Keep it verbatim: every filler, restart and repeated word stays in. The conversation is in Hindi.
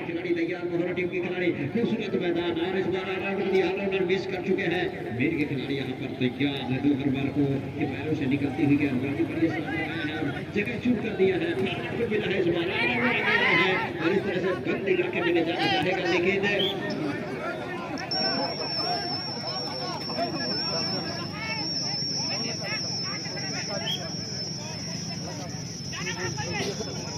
खिलाड़ी तैयार मोहरा टीम के खिलाड़ी खूबसूरत मैदान और इस बार ऑलराउंडर मिस कर चुके हैं। मेर के खिलाड़ी यहाँ पर तैयार है दो हर बार को के पैरों से निकलती हुई गेंदबाजी पर ये साथ लगाया है, जगह चूक कर दिया है, मिला है इस बार है और इस तरह से बंद इलाके में ले जाना चाहेगा लेकिन Thank you.